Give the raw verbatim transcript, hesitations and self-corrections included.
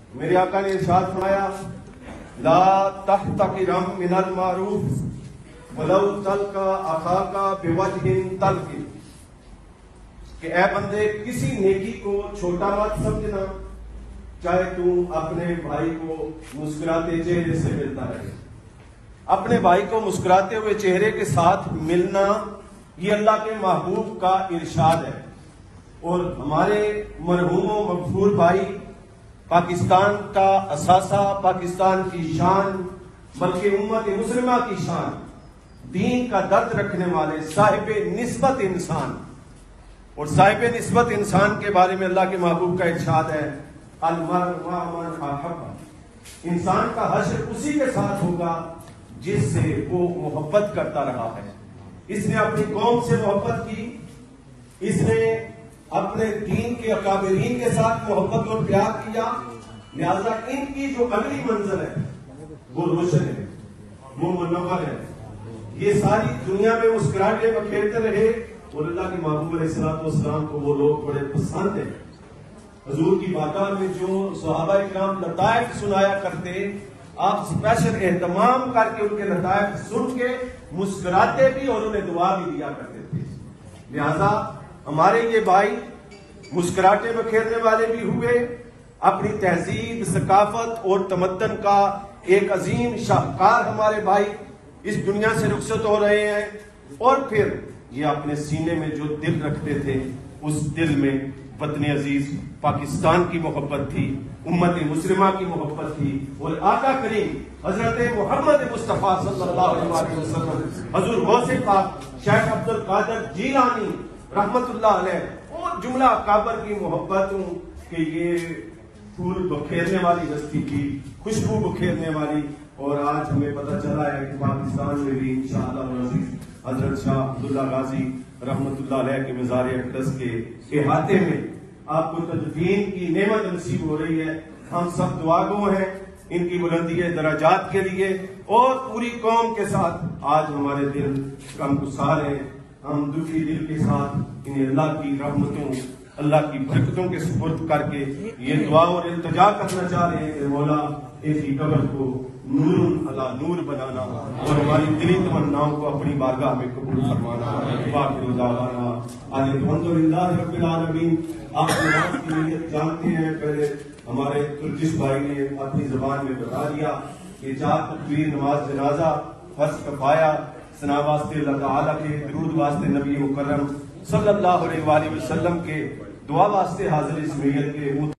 میرے آقا نے ارشاد فرمایا لا تحتقرن من المعروف ولو تلقى اخاك بوجه طلق، کہ اے بندے کسی نیکی کو چھوٹا مت سمجھنا، چاہے تم اپنے بھائی کو مسکراتے چہرے سے ملتا رہے۔ اپنے بھائی کو مسکراتے ہوئے چہرے کے ساتھ ملنا یہ اللہ کے محبوب کا ارشاد ہے۔ اور ہمارے مرحوم و مغفور بھائی پاکستان کا اثاثہ، پاکستان کی شان، بلکہ امت مسلمہ کی شان، دین کا درد رکھنے والے صاحب نسبت انسان، اور صاحب نسبت انسان کے بارے میں اللہ کے محبوب کا ارشاد ہے المرء مع من احب، انسان کا حشر اسی کے ساتھ ہوگا جس سے وہ محبت کرتا رہا ہے۔ اس نے اپنی قوم سے محبت کی، اس نے اپنے دین کے اکابرین کے ساتھ محبت اور پیار کیا، لہذا ان کی جو اگلی منزل ہے وہ روشن ہے، وہ منور ہے۔ یہ ساری دنیا میں مسکراہٹیں بکھیرتے رہے، اور اللہ کے محبوب علیہ الصلوۃ والسلام کو وہ لوگ بڑے پسند ہیں۔ حضور کی بارگاہ میں جو صحابہ کرام لطائف سنایا کرتے، آپ اسپیشل اہتمام کر کے ان کے لطائف سن کے مسکراتے بھی اور انہیں دعا بھی دیا کرتے تھے۔ لہذا ہمارے یہ بھائی مسکراہٹیں بکھیرنے والے بھی ہوئے، اپنی تہذیب، ثقافت اور تمدن کا ایک عظیم شاہکار ہمارے بھائی اس دنیا سے رخصت ہو رہے ہیں، اور پھر یہ اپنے سینے میں جو دل رکھتے تھے اس دل میں وطن عزیز پاکستان کی محبت تھی، امت مسلمہ کی محبت تھی، اور آقا کریم حضرت محمد مصطفیٰ صلی اللہ علیہ وسلم، حضور غوث پاک شیخ عبد القادر جیلانی رحمت اللہ علیہ، اور جملہ اکابر کی محبتوں کہ یہ پھول بکھیرنے والی ہستی کی، خوشبو بکھیرنے والی۔ اور آج ہمیں پتہ چلا ہے کہ پاکستان میں بھی انشاءاللہ العزیز حضرت شاہ عبداللہ غازی رحمت اللہ علیہ کے مزار اقدس کے احاطے میں آپ کو تدفین کی نعمت نصیب ہو رہی ہے۔ ہم سب دعا گو ہیں ان کی بلندی درجات کے لیے، اور پوری قوم کے ساتھ آج ہمارے دل غم گسار ہیں۔ ہم دکھی دل کے ساتھ انہیں اللہ کی رحمتوں، اللہ کی برکتوں کے سپرد کر کے یہ دعا اور التجا کرنا چاہ رہے ہیں کہ مولا اس کی قبر کو نور علی نور بنانا، اور ہماری دلی تمناؤں کو اپنی بارگاہ میں قبول فرمانا۔ باقی دعوانا آج الحمدللہ رب العالمین۔ آپ نماز کی نیت جانتے ہیں، پہلے ہمارے ترکش بھائی نے اپنی زبان میں بتا دیا کہ چار تکبیر نماز جنازہ، فرض کفایہ، ثنا واسطے اللہ تعالیٰ کے، درود واسطے نبی مکرم صلی اللہ علیہ وآلہ وسلم کے، دعا واسطے حاضر اس میت کے